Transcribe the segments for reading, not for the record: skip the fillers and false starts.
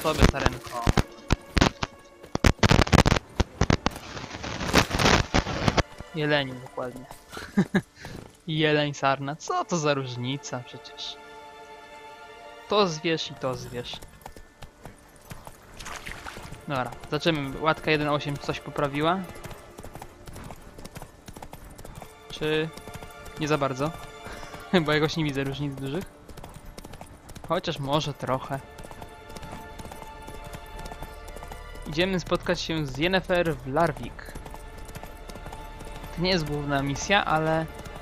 sobie, Sarenko. Jeleni dokładnie. Jeleń sarna. Co to za różnica przecież? To zwierz i to zwierz. Dobra, zaczynamy. Łatka 1.8 coś poprawiła? Czy nie za bardzo? Bo jakoś nie widzę różnic dużych. Chociaż może trochę. Idziemy spotkać się z Yennefer w Larvik. To nie jest główna misja, ale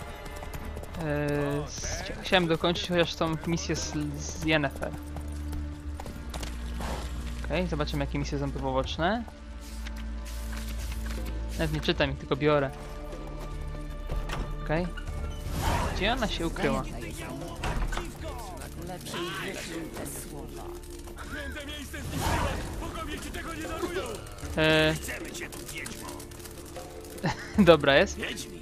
chciałem dokończyć chociaż tą misję z Yennefer. Okej, zobaczymy jakie misje są tu poboczne. Nawet nie czytam ich, tylko biorę. Okej. Gdzie ona się ukryła? Lepiej wyślij te słowa. Dobra jest.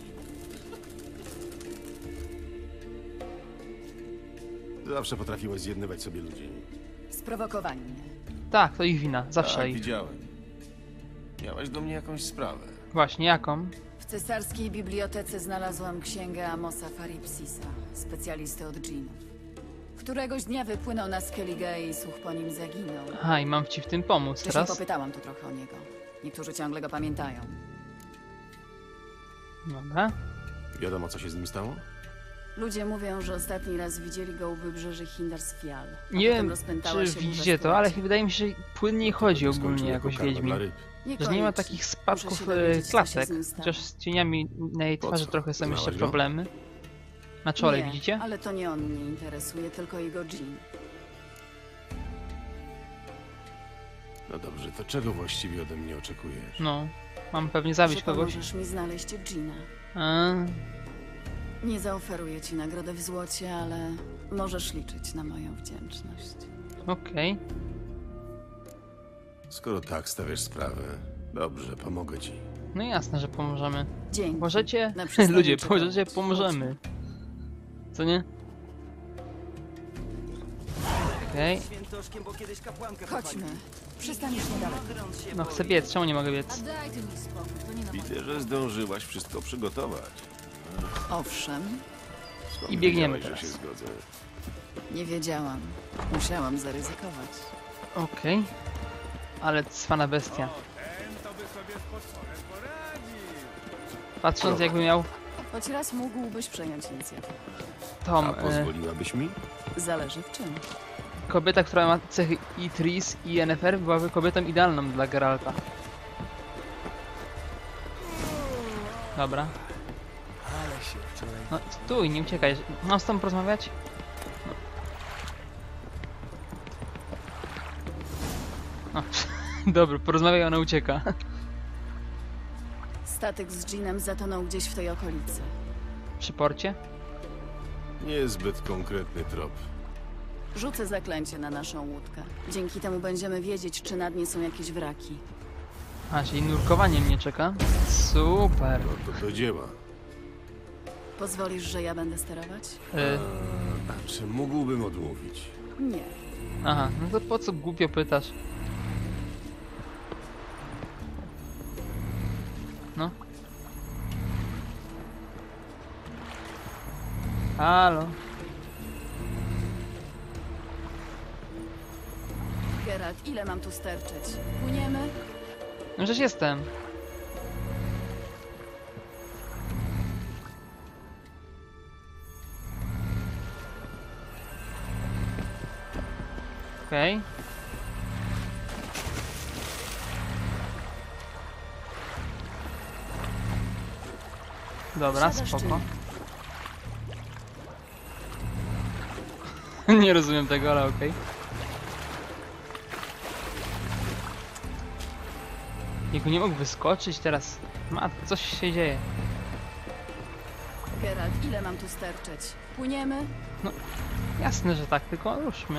Zawsze potrafiłeś zjednywać sobie ludzi. Sprowokowali mnie. Tak, to ich wina, zawsze Tak, ich. widziałem. Miałeś do mnie jakąś sprawę. Właśnie, jaką? W cesarskiej bibliotece znalazłam księgę Amosa Faripsisa, specjalisty od dżinów. Któregoś dnia wypłynął na Skellige i słuch po nim zaginął. Aha, i mam ci w tym pomóc Wcześniej teraz. popytałam tu trochę o niego. Niektórzy ciągle go pamiętają. Dobra. Wiadomo, co się z nim stało? Ludzie mówią, że ostatni raz widzieli go u wybrzeży Hindarsfjall. a Nie potem wiem, rozpętała czy się burza widzicie to, ale stuleci. wydaje mi się, że płynniej chodzi ogólnie Skończył jako jakoś karma Wiedźmin. dla ryb. Że nie ma Niekoniecznie. takich spadków Muszę się dowiedzieć, co się klatek. z nim stało. Chociaż z cieniami na jej Po twarzy co? trochę są jeszcze Znałaś go? problemy. Na czole, Nie, widzicie? ale to nie on mnie interesuje, tylko jego dżin. No dobrze, to czego właściwie ode mnie oczekujesz? No. Mam pewnie zabić Że kogoś. pomożesz mi znaleźć dżina. A, Nie zaoferuję ci nagrodę w złocie, ale możesz liczyć na moją wdzięczność. okej. Skoro tak stawiasz sprawę, dobrze, pomogę ci. No jasne, że pomożemy. Dzięki. Możecie? Na przystani Ludzie, czekam. możecie, pomożemy. Co nie? Okej. Świętoszkiem, bo kiedyś kapłankę Chodźmy. Przystań już niedaleko. No chcę biec, czemu nie mogę biec? Daj ty mi spokój, to nie na moje... Widzę, że zdążyłaś wszystko przygotować. Owszem, Skąd I biegniemy wiedziałeś, że teraz. się zgodzę? nie wiedziałam. Musiałam zaryzykować. Okej. Ale cwana bestia. Patrząc jakby miał Choć raz mógłbyś przejąć inicjatywę. tą A pozwoliłabyś mi? Zależy w czym. kobieta, która ma cechy i Tris i Yennefer, byłaby kobietą idealną dla Geralta. Dobra. Ale się wczoraj... No stój, nie uciekaj. Mam z tobą porozmawiać? No. Dobra, porozmawiaj, ona ucieka. Statek z dżinem zatonął gdzieś w tej okolicy. Przy porcie? Niezbyt konkretny trop. Rzucę zaklęcie na naszą łódkę. Dzięki temu będziemy wiedzieć, czy na dnie są jakieś wraki. A, czyli nurkowanie mnie czeka. Super. No to do dzieła. Pozwolisz, że ja będę sterować? A czy mógłbym odmówić? Nie. Aha, no to po co głupio pytasz? No. Halo. Geralt, ile mam tu sterczeć? Płyniemy? No przecież jestem. Okej. Dobra, Siadasz czy spoko. Nie rozumiem tego, ale okej. Nikt nie mógł wyskoczyć teraz. Matko, coś się dzieje. Geralt, ile mam tu sterczeć? Płyniemy? Jasne, że tak, tylko ruszmy.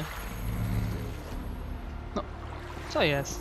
No, co jest?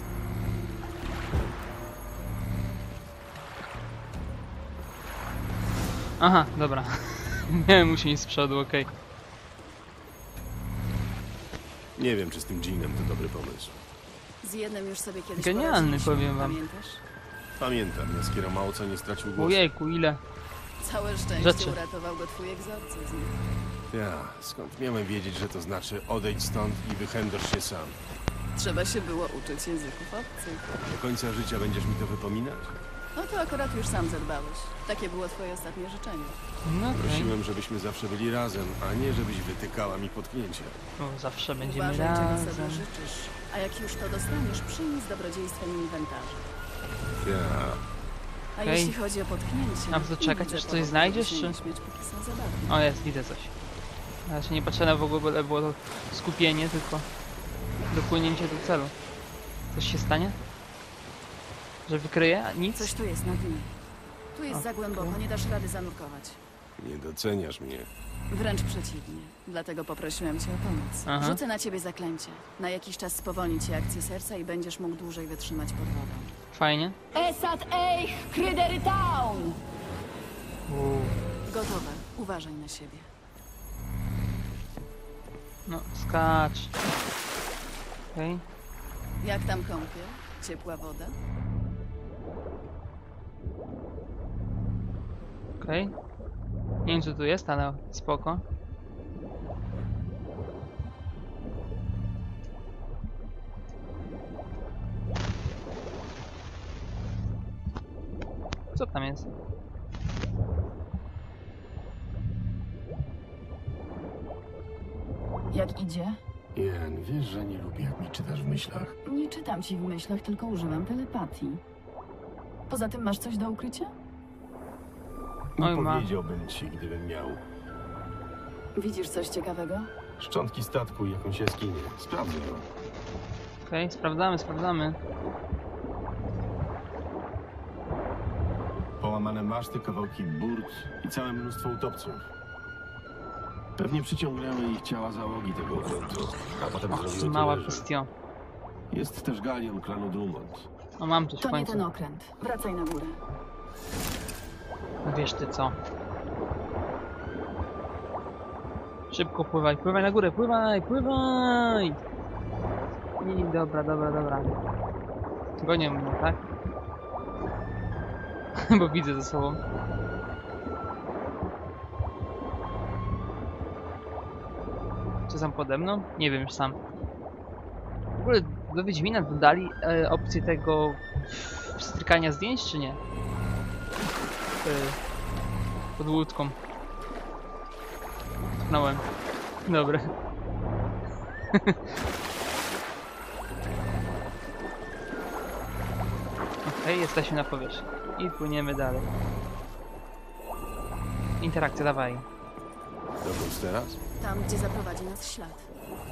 Aha, dobra. Miałem mu się iść z przodu, okej. Nie wiem, czy z tym dżinem to dobry pomysł. Z jednym już sobie kiedyś Genialny, poradziliśmy, powiem wam. Pamiętasz? Pamiętam, Jaskiero mało co nie stracił głosu. Ojejku, ile? Całe szczęście Rzeczy. uratował go twój egzorcyzm. Ja, skąd miałem wiedzieć, że to znaczy odejdź stąd i wychędosz się sam? Trzeba się było uczyć języków obcych. Do końca życia będziesz mi to wypominać? No to akurat już sam zadbałeś. Takie było twoje ostatnie życzenie. No okej. Prosiłem, żebyśmy zawsze byli razem, a nie żebyś wytykała mi potknięcie. O, zawsze będziemy Uważaj, czego razem. sobie życzysz. A jak już to dostaniesz, przyjmij z dobrodziejstwem inwentarza. Ja, A Okej. jeśli chodzi o potknięcie... Mam tu czekać, widzę aż coś powody, znajdziesz, żeby się czy- nie śmiać, póki są zabawne. O, jest, widzę coś. Ja się nie patrzę w ogóle, było to skupienie, tylko dopłynięcie do celu. Coś się stanie? Że wykryje? A nic? Coś tu jest na dnie. Tu jest za Okej. głęboko, nie dasz rady zanurkować. nie doceniasz mnie. Wręcz przeciwnie. Dlatego poprosiłem cię o pomoc. Aha. Rzucę na ciebie zaklęcie. Na jakiś czas spowolni ci akcję serca i będziesz mógł dłużej wytrzymać pod wodą. Fajnie. Esat Eich Krydery Town! Uuu. Gotowe. Uważaj na siebie. No, skacz. Okej. Jak tam kąpiel? Ciepła woda? Okej. Nie wiem co tu jest, ale spoko. Co tam jest? Jak idzie? Jen, wiesz, że nie lubię, jak mi czytasz w myślach. Nie czytam ci w myślach, tylko używam telepatii. Poza tym masz coś do ukrycia? Oj, ma. Powiedziałbym ci, gdybym miał. Widzisz coś ciekawego? Szczątki statku i jakąś jaskinię. Sprawdzę ją. Okej, sprawdzamy, sprawdzamy. Połamane maszty, kawałki burt i całe mnóstwo utopców. Pewnie przyciągnęły ich ciała załogi tego okrętu, a potem Och, zrobiły mała tyle, że... kwestia. Jest też galion klanu Drummond. O, mam coś w To nie końcu. ten okręt. Wracaj na górę. Wiesz ty co. Szybko pływaj, pływaj na górę, pływaj, pływaj! I dobra, dobra, dobra. Gonią mnie, tak? Bo widzę ze sobą. Czy są pode mną? Nie wiem już sam. W ogóle do Wiedźmina dodali opcję tego strykania zdjęć, czy nie? Pod łódką. Tknąłem. Dobra. Okej, jesteśmy na powierzchni. I płyniemy dalej. Interakcja, dawaj. Dokąd teraz? Tam, gdzie zaprowadzi nas ślad.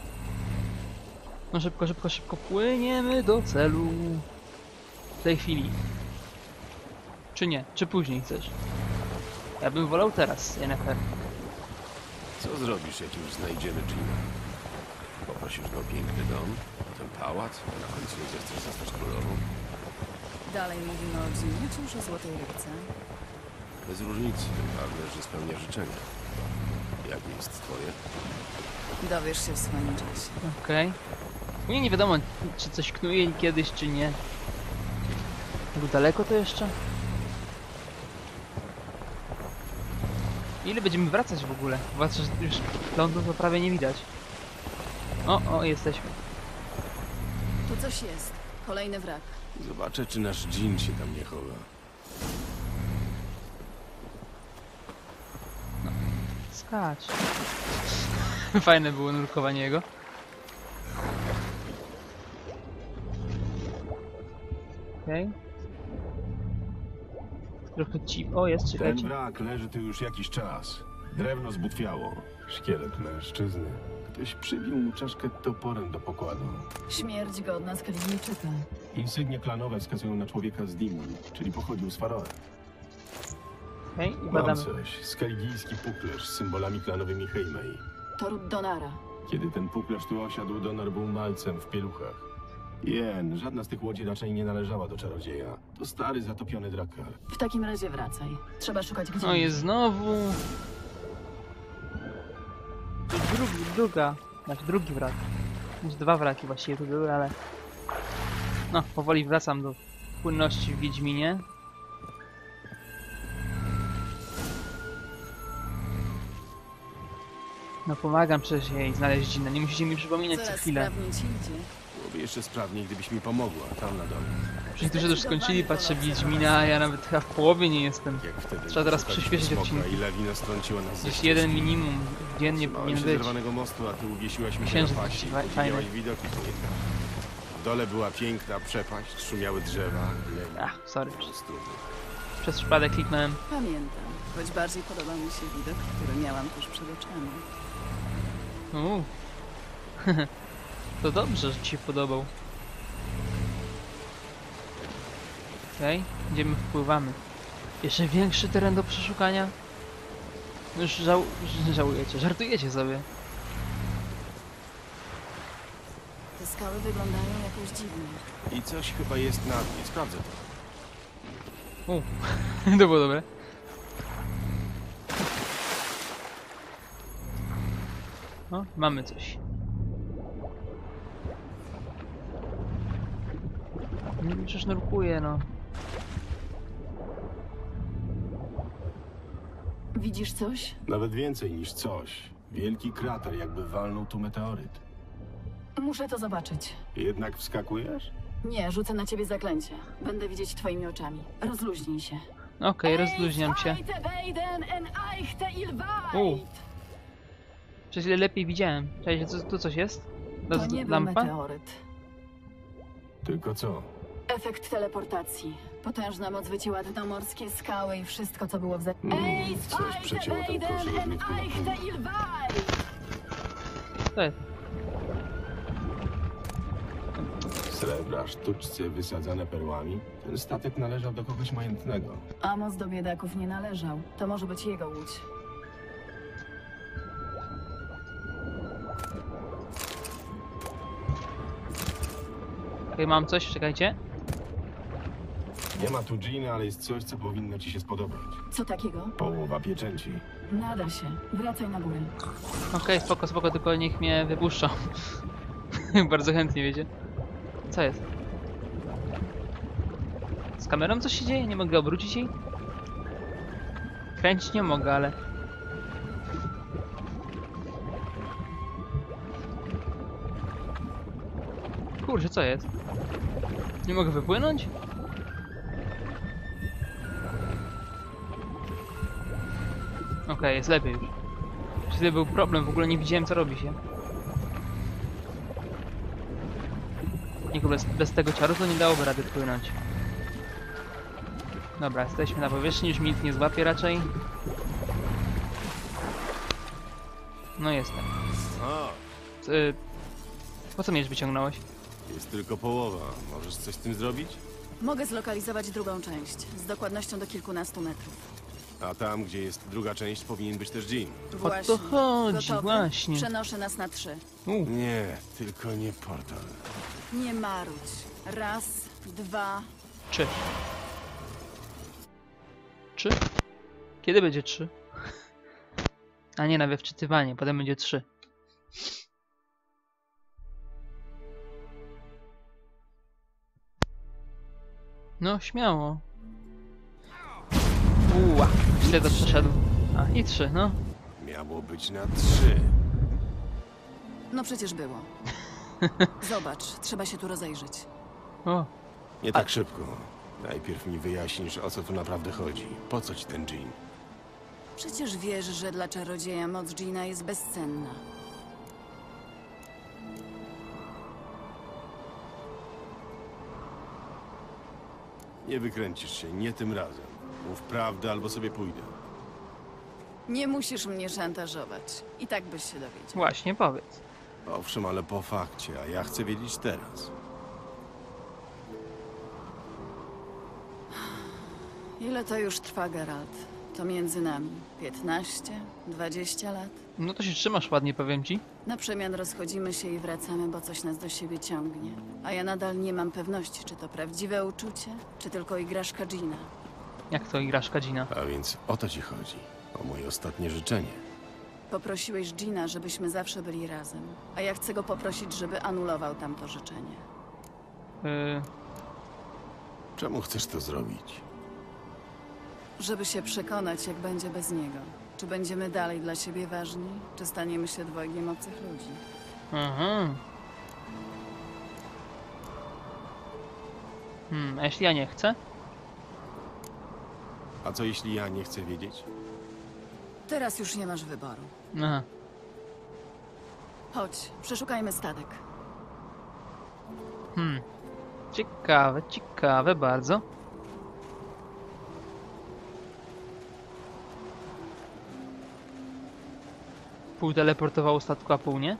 No szybko, szybko, szybko płyniemy do celu. W tej chwili. Czy nie? Czy później chcesz? Ja bym wolał teraz, NFR. Co zrobisz, jak już znajdziemy Gina? Poprosisz go o piękny dom, potem pałac, a na końcu zechcesz zostać królową? Dalej mówimy o Ginie, czy już o Złotej Rybce? Bez różnicy, ważne, że spełnia życzenia. Jak jest twoje? Dowiesz się w swoim czasie. Okej. Mnie nie wiadomo, czy coś knuje kiedyś, czy nie. Bo daleko to jeszcze? Ile będziemy wracać w ogóle? Zwłaszcza, że już lądu to prawie nie widać. O, jesteśmy. Tu coś jest. Kolejny wrak. Zobaczę, czy nasz Jean się tam nie chowa. Skacz. Fajne było nurkowanie jego. Okej. Trochę ci... O, jest, Ten czekajcie. wrak leży tu już jakiś czas. Drewno zbutwiało. Szkielet mężczyzny. Ktoś przybił mu czaszkę toporem do pokładu. Śmierć godna Skelligijczyka. Insygnie klanowe wskazują na człowieka z Dimon, czyli pochodził z Faroe. Okej, i Mam badamy. coś. Skelligijski puklerz z symbolami klanowymi Heimei. To ród Donara. Kiedy ten puklerz tu osiadł, Donar był malcem w pieluchach. Jen, żadna z tych łodzi raczej nie należała do czarodzieja. To stary, zatopiony drakar. W takim razie wracaj. Trzeba szukać gdzie. No jest znowu. To drugi wrak. Znaczy drugi wrak. Już dwa wraki właściwie tu były, ale... No, powoli wracam do płynności w Wiedźminie. No pomagam przecież jej znaleźć Dżina. Nie musicie mi przypominać co Coraz chwilę. sprawniej ci idzie. Byłoby jeszcze sprawniej, gdybyś mi pomogła, tam na dole. Wszyscy już skończyli, patrzę Wiedźmina, a ja nawet chyba w połowie nie jestem. Jak wtedy Trzeba teraz szukaliśmy przyspieszyć smoka odcinki. I lawina strąciła nas ze Gdzieś ścieżki. jeden minimum dziennie Trzymałem powinien się być. zerwanego mostu, a ty uwiesiłaś mi się Księżyc na paści. fajny. Podziwiałaś widoki pojęcia. W dole była piękna przepaść, szumiały drzewa. Ach, sorry. Studnie. Przez przypadek kliknąłem. Pamiętam, choć bardziej podobał mi się widok, który miałam tuż przed oczami. To dobrze, że ci się podobał. Okej, idziemy, wpływamy. Jeszcze większy teren do przeszukania? No już żałujecie, żartujecie sobie. Te skały wyglądają jakoś dziwnie. I coś chyba jest na dnie, sprawdzę to. To było dobre. O, mamy coś. Przecież nurkuje, no. Widzisz coś? Nawet więcej niż coś. Wielki krater, jakby walnął tu meteoryt. Muszę to zobaczyć. Jednak wskakujesz? Nie, rzucę na ciebie zaklęcie. Będę widzieć twoimi oczami. Rozluźnij się. Okej, rozluźniam się. Przez ile lepiej widziałem. Cześć, tu coś jest? To nie był Lampa? meteoryt. Tylko co? Efekt teleportacji. Potężna moc wycięła dno morskie, skały i wszystko, co było w Coś przecięło ten kosz rozrywki na pewno. To jest. Srebra, sztuczce wysadzane perłami. Ten statek należał do kogoś majętnego. Amos do biedaków nie należał. To może być jego łódź. Okej, mam coś, czekajcie. Nie ma tu dżina, ale jest coś, co powinno ci się spodobać. Co takiego? Połowa pieczęci. Nada się. Wracaj na górę. Okej, spoko, tylko niech mnie wypuszczą. Bardzo chętnie, wiecie. Co jest? Z kamerą coś się dzieje? Nie mogę obrócić jej? Kręcić nie mogę, ale... Kurczę, co jest? Nie mogę wypłynąć? Okej, jest lepiej już. Wtedy był problem, w ogóle nie widziałem co robi się. Niku, bez tego czaru to nie dałoby rady płynąć. Dobra, jesteśmy na powierzchni, już mi nic nie złapie raczej. No jestem. O, Po co miecz wyciągnąłeś? jest tylko połowa. Możesz coś z tym zrobić? Mogę zlokalizować drugą część. Z dokładnością do kilkunastu metrów. A tam, gdzie jest druga część, powinien być też dżin. to chodzi, Gotowy? właśnie. Przenoszę nas na 3. Nie, tylko nie portal. Nie marudź. 1, 2... 3. 3? Kiedy będzie 3? A nie, nawet wczytywanie, potem będzie 3. No, śmiało. Uła, źle to przeszedł. A, i 3, no. Miało być na 3. No przecież było. Zobacz, trzeba się tu rozejrzeć. O, Nie tak szybko. Najpierw mi wyjaśnisz, o co tu naprawdę chodzi. Po co ci ten dżin? Przecież wiesz, że dla czarodzieja moc Dżina jest bezcenna. Nie wykręcisz się, nie tym razem. Mów prawdę, albo sobie pójdę. Nie musisz mnie szantażować. I tak byś się dowiedział. właśnie, powiedz. Owszem, ale po fakcie, a ja chcę wiedzieć teraz. Ile to już trwa, Geralt? To między nami 15, 20 lat? No to się trzymasz ładnie, powiem ci. Na przemian rozchodzimy się i wracamy, bo coś nas do siebie ciągnie. A ja nadal nie mam pewności, czy to prawdziwe uczucie, czy tylko igraszka Gina. Jak to igraszka Gina? A więc o to ci chodzi. O moje ostatnie życzenie. Poprosiłeś Gina, żebyśmy zawsze byli razem. A ja chcę go poprosić, żeby anulował tamto życzenie. Czemu chcesz to zrobić? Żeby się przekonać, jak będzie bez niego. Czy będziemy dalej dla siebie ważni, czy staniemy się dwojgiem obcych ludzi. Aha. A jeśli ja nie chcę? A co jeśli ja nie chcę wiedzieć? Teraz już nie masz wyboru. Aha. Chodź, przeszukajmy statek. Ciekawe, ciekawe bardzo. Pół teleportowało statku, a pół nie.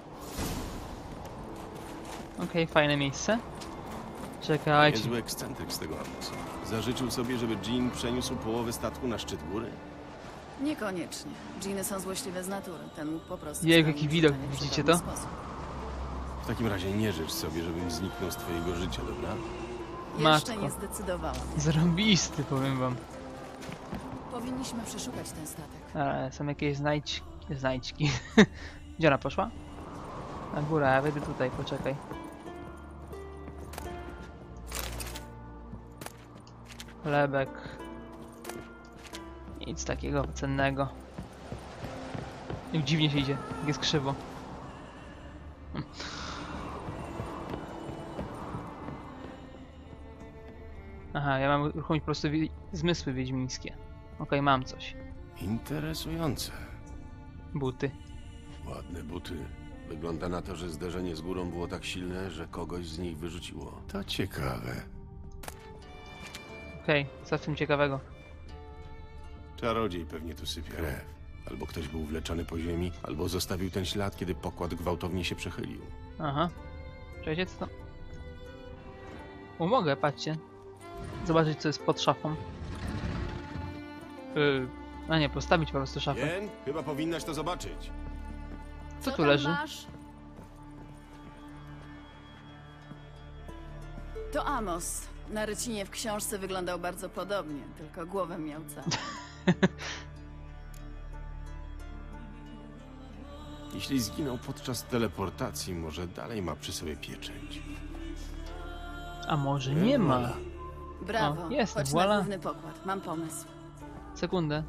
Okej, fajne miejsce. Czekajcie. Niezły ekscentryk z tego Amosa. Zażyczył sobie, żeby Jean przeniósł połowę statku na szczyt góry? Niekoniecznie. Dżiny są złośliwe z natury. Ten mógł po prostu... Jej, spełnić jaki widok, życzenie w widzicie cudowny to? sposób. W takim razie nie życz sobie, żebym zniknął z twojego życia, dobra? Jeszcze Matko. nie zdecydowałam. Zarąbisty, powiem wam. Powinniśmy przeszukać ten statek. Są jakieś znajdźki. Gdzie ona poszła? Na górę, ja wejdę tutaj, poczekaj. Chlebek. Nic takiego cennego. Jak dziwnie się idzie, jak jest krzywo. Aha, ja mam uruchomić po prostu zmysły wiedźmińskie. Okej, mam coś. Interesujące. Buty. Ładne buty. Wygląda na to, że zderzenie z górą było tak silne, że kogoś z nich wyrzuciło. To ciekawe. Okej, co w tym ciekawego? Czarodziej pewnie tu sypie krew. Albo ktoś był wleczony po ziemi, albo zostawił ten ślad, kiedy pokład gwałtownie się przechylił. Aha. Czekajcie, co to? O, mogę, patrzcie. Zobaczyć, co jest pod szafą. A nie, postawić po prostu szafę. Jen, chyba powinnaś to zobaczyć. Co tu tam leży? masz? To Amos. Na rycinie w książce wyglądał bardzo podobnie, tylko głowę miał całą. Jeśli zginął podczas teleportacji, może dalej ma przy sobie pieczęć. A może nie ma? Voilà. Brawo, O, jest, chodź voilà. na główny pokład. Mam pomysł. Sekundę.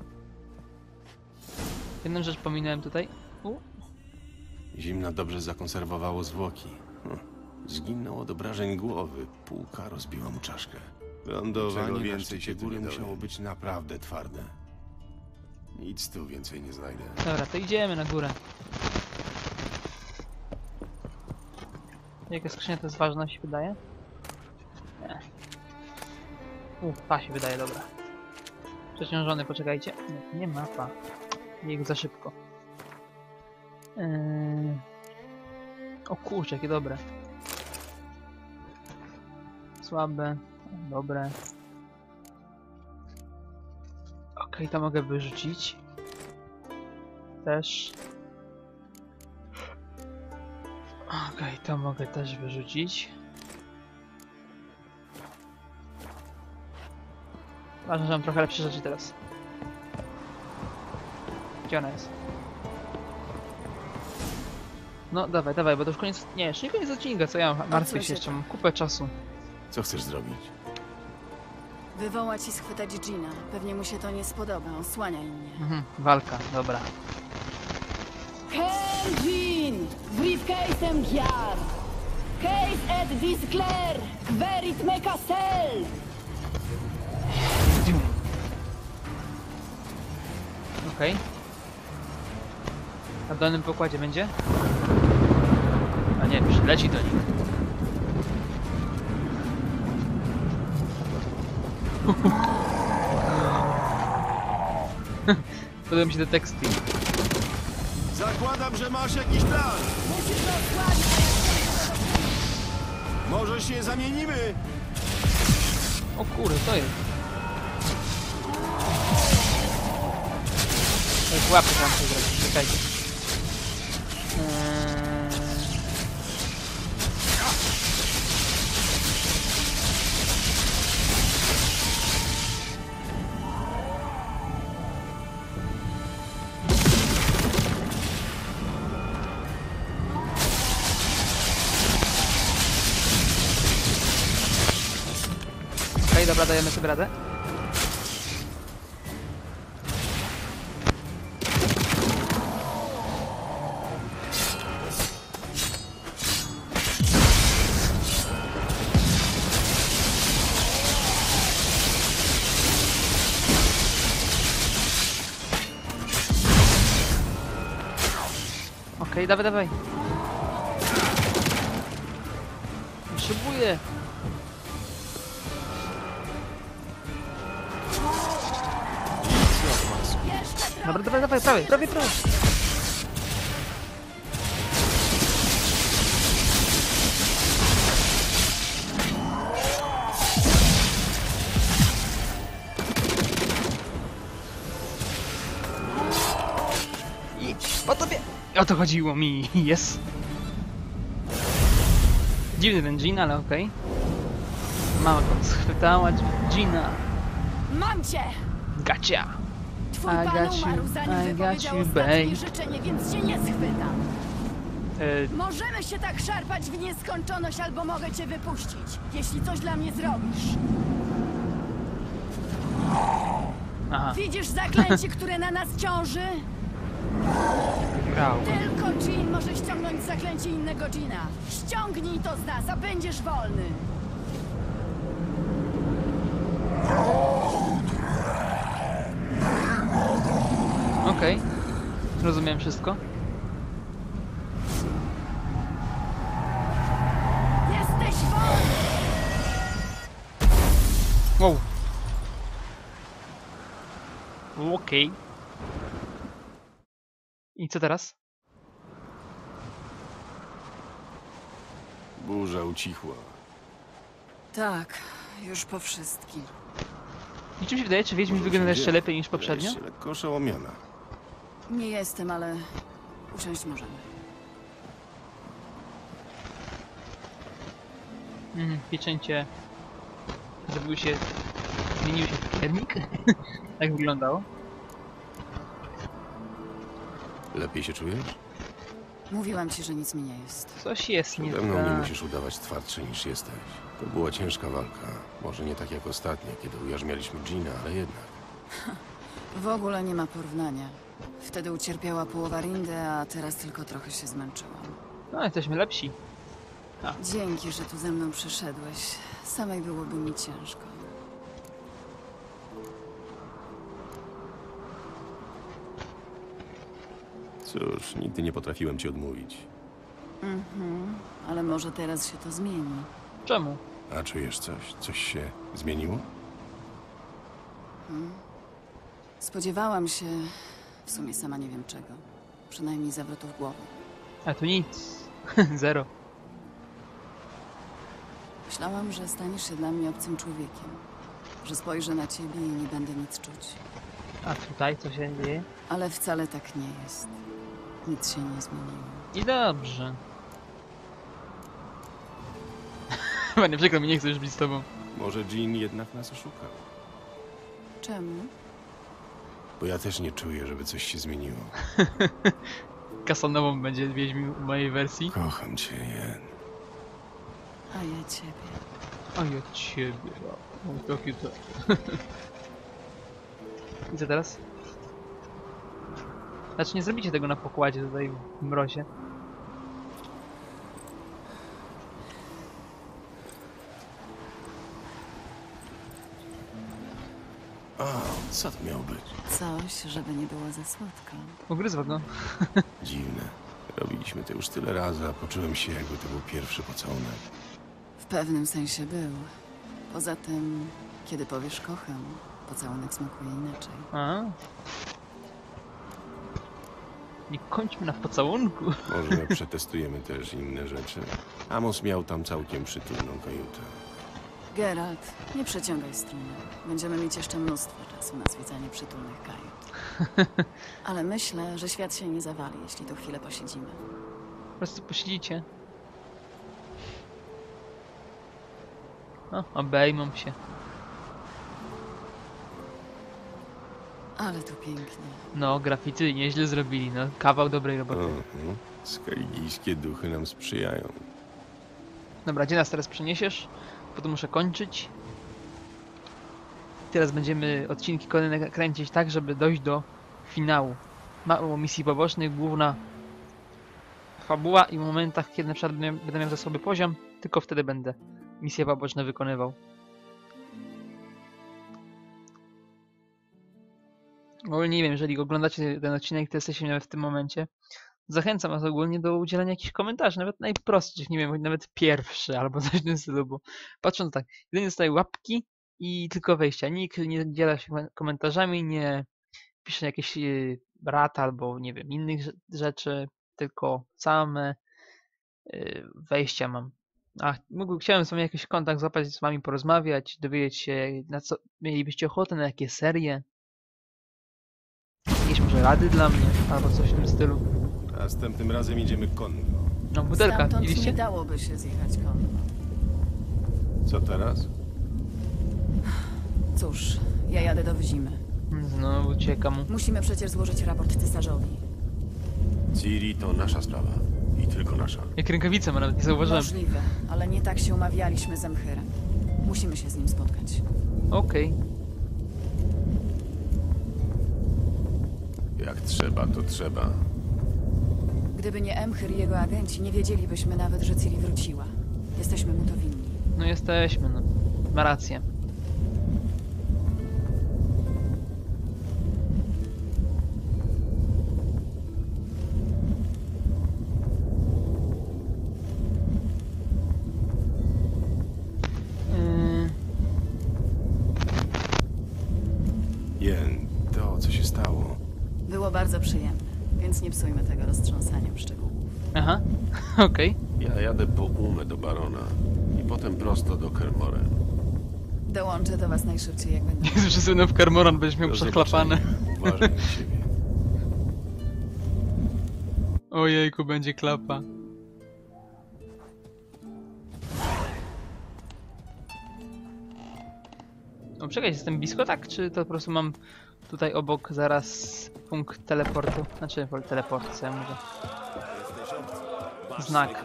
Jedną rzecz pominąłem tutaj. Zimna dobrze zakonserwowało zwłoki. Zginął od obrażeń głowy. Półka rozbiła mu czaszkę. Lądowanie więcej się góry musiało być naprawdę twarde. Nic tu więcej nie znajdę. Dobra, to idziemy na górę. Jaka skrzynia to jest ważna, się wydaje? Nie. Ta się wydaje, dobra. Przeciążony, poczekajcie. Nie mapa. Jego za szybko. O kurczę, jakie dobre. Słabe, dobre. Okej, to mogę wyrzucić. Też. Okej, to mogę też wyrzucić. Ważne, że mam trochę lepsze rzeczy teraz. Gdzie ona jest? No dawaj, dawaj, bo to już koniec... Nie, jeszcze nie koniec odcinka, co ja martwię się jeszcze, mam kupę czasu. Co chcesz zrobić? Wywołać i schwytać Gina. Pewnie mu się to nie spodoba. Osłaniaj mnie. Walka, dobra. Hail Jean! Briefcase'em Giar! Case et disclair! Verit me castel! Okej. Na dolnym pokładzie będzie? A nie, przyleci do nich. Podoba mi się te teksty. Zakładam, że masz jakiś plan. Może się zamienimy? O kurde, to jest. To jest łapy tam się zrobić, czekajcie. dobra, dajemy sobie radę. Okej, dawaj, dawaj. Potrzebuję. Dobra, dawaj, dawaj, prawie. I po tobie. O to chodziło mi, jest. Dziwny ten Jean, ale okej. Mama go schwytała Jeana. Mam cię! Gacia. Twój I pan got you, umarł, I zanim got wypowiedział you, ostatnie babe. życzenie, więc cię nie schwytam. E, Możemy się tak szarpać w nieskończoność, albo mogę cię wypuścić, jeśli coś dla mnie zrobisz. aha, Widzisz zaklęcie, które na nas ciąży? grał. Tylko Jean może ściągnąć zaklęcie innego Jeana. Ściągnij to z nas, a będziesz wolny. Okej. Rozumiem wszystko. Jesteś wolny! Wow. Okej. I co teraz? Burza ucichła. Tak, już po wszystkim. I czym się wydaje, czy Wiedźmin wygląda jeszcze lepiej niż poprzednio? Jeszcze lekko oszołomiona. Nie jestem, ale usiąść możemy. Pieczęcie zrobił się... Zmienił się w piernik? Tak wyglądało. Lepiej się czujesz? Mówiłam ci, że nic mi nie jest. Coś jest nie Ze mną nie tak. musisz udawać twardszy niż jesteś. To była ciężka walka. Może nie tak jak ostatnio, kiedy ujarzmialiśmy Gina, ale jednak. W ogóle nie ma porównania. Wtedy ucierpiała połowa Rindy, a teraz tylko trochę się zmęczyłam. No, jesteśmy lepsi. Dzięki, że tu ze mną przyszedłeś. Samej byłoby mi ciężko. Cóż, nigdy nie potrafiłem ci odmówić. Ale może teraz się to zmieni. Czemu? A czujesz coś? Coś się zmieniło? Spodziewałam się, w sumie sama nie wiem czego. Przynajmniej zawrotów głowy. A tu nic. Zero. Myślałam, że staniesz się dla mnie obcym człowiekiem. Że spojrzę na ciebie i nie będę nic czuć. A tutaj co się dzieje? Ale wcale tak nie jest. Nic się nie zmieniło. I dobrze. Chyba nie przykro mi, nie chcę już być z tobą. Może Jean jednak nas oszukał. Czemu? Bo ja też nie czuję, żeby coś się zmieniło. Kasanową będzie Wiedźmin w mojej wersji. Kocham cię, Jen. A ja ciebie. A ja ciebie. O, jakie to. I co teraz? Znaczy nie zrobicie tego na pokładzie tutaj w mrozie. O, co to miało być? Coś, żeby nie było za słodko. Ugryzła go. Dziwne. Robiliśmy to już tyle razy, a poczułem się, jakby to był pierwszy pocałunek. W pewnym sensie był. Poza tym, kiedy powiesz kocham, pocałunek smakuje inaczej. A. Nie kończmy na pocałunku. Może przetestujemy też inne rzeczy. Amos miał tam całkiem przytulną kajutę. Geralt, nie przeciągaj struny. Będziemy mieć jeszcze mnóstwo czasu na zwiedzanie przytulnych kajut. Ale myślę, że świat się nie zawali, jeśli tu chwilę posiedzimy. Po prostu posiedzicie. O, obejmą się. Ale tu pięknie. No, graffiti nieźle zrobili, no. Kawał dobrej roboty. Skaligijskie duchy nam sprzyjają. Dobra, gdzie nas teraz przeniesiesz? Bo to muszę kończyć. Teraz będziemy odcinki kolejne kręcić tak, żeby dojść do finału. Mało misji pobocznych, główna fabuła i w momentach, kiedy na przykład będę miał zasoby poziom, tylko wtedy będę misje poboczne wykonywał. Ogólnie nie wiem, jeżeli oglądacie ten odcinek, to jesteście nawet w tym momencie. Zachęcam was ogólnie do udzielenia jakichś komentarzy, nawet najprostszych, nie wiem, nawet pierwszy albo coś w tym stylu, bo patrząc tak, jedynie dostaję łapki i tylko wejścia. Nikt nie dziela się komentarzami, nie pisze jakieś rad albo nie wiem, innych rzeczy, tylko same wejścia mam. Chciałem z wami jakiś kontakt złapać, z wami porozmawiać, dowiedzieć się, na co mielibyście ochotę, na jakie serie. Jakieś może rady dla mnie, albo coś w tym stylu. Następnym razem idziemy konno. No, butelka, Stamtąd nie widzieliście? dałoby się zjechać konno. Co teraz? Cóż, ja jadę do Wzimy. Znowu uciekam. Musimy przecież złożyć raport cesarzowi. Ciri to nasza sprawa. I tylko nasza. Jak rękawice ma, nawet nie zauważyłem. Możliwe, ale nie tak się umawialiśmy z Emchyrem. Musimy się z nim spotkać. Okej. Jak trzeba, to trzeba. Gdyby nie Emchyr i jego agenci, nie wiedzielibyśmy nawet, że Ciri wróciła. Jesteśmy mu to winni. No jesteśmy, no. Ma rację. Jen, to co się stało? Było bardzo przyjemne, więc nie psujmy tego roztrząsaniem szczegółów. Aha, okej. Ja jadę po Umę do Barona i potem prosto do Kermoren. Dołączę do was najszybciej, jak będę. Jezu, wszyscy będą w Kermoran, będziesz miał Do przechlapane. zobaczenia. Uważaj na siebie. Ojejku, będzie klapa. O, czekaj, jestem blisko, tak? Czy to po prostu mam tutaj obok zaraz punkt teleportu? Znaczy, teleport, co ja mówię. Znak.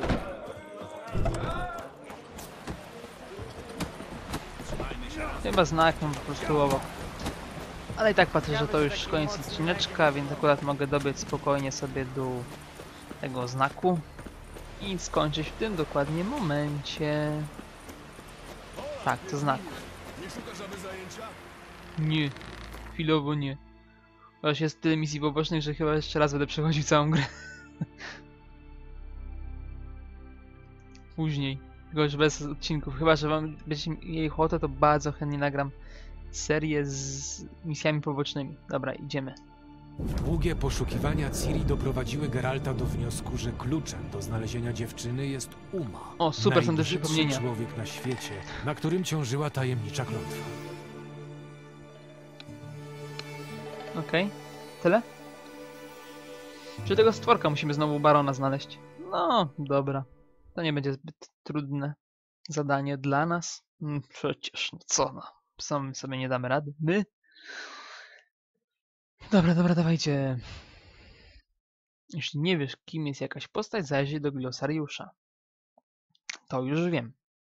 Chyba znak mam po prostu obok. Ale i tak patrzę, że to już koniec odcineczka, więc akurat mogę dobiec spokojnie sobie do tego znaku i skończyć w tym dokładnie momencie. Tak, to znaku. Nie, chwilowo nie. Chociaż jest tyle misji pobocznych, że chyba jeszcze raz będę przechodził całą grę. Później, tylko już bez odcinków. Chyba że wam będziecie mieli ochotę, to bardzo chętnie nagram serię z misjami pobocznymi. Dobra, idziemy. Długie poszukiwania Ciri doprowadziły Geralta do wniosku, że kluczem do znalezienia dziewczyny jest Uma. O, super, są te najbrzydszy przypomnienia. człowiek na świecie, na którym ciążyła tajemnicza klątwa. Okej, tyle? Czy tego stworka musimy znowu Barona znaleźć? No, dobra. To nie będzie zbyt trudne zadanie dla nas. Przecież, no co no. Sami sobie nie damy rady. My? Dobra, dawajcie. Jeśli nie wiesz, kim jest jakaś postać, zajrzyj do glosariusza. To już wiem.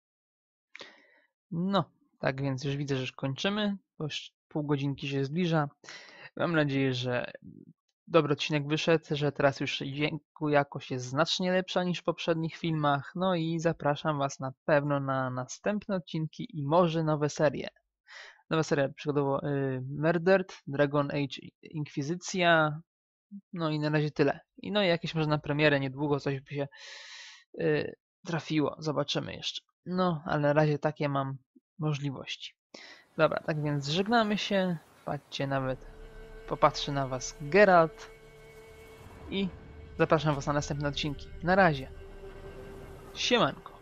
No, tak więc już widzę, że już kończymy, bo już pół godzinki się zbliża. Mam nadzieję, że dobry odcinek wyszedł, że teraz już dźwięku jakość jest znacznie lepsza niż w poprzednich filmach. No i zapraszam was na pewno na następne odcinki i może nowe serie. Nowa seria przykładowo Murdered, Dragon Age Inkwizycja, no i na razie tyle. I no i jakieś może na premierę niedługo coś by się trafiło, zobaczymy jeszcze. No, ale na razie takie mam możliwości. Dobra, tak więc żegnamy się, patrzcie, nawet popatrzy na was Geralt i zapraszam was na następne odcinki. Na razie. Siemanko.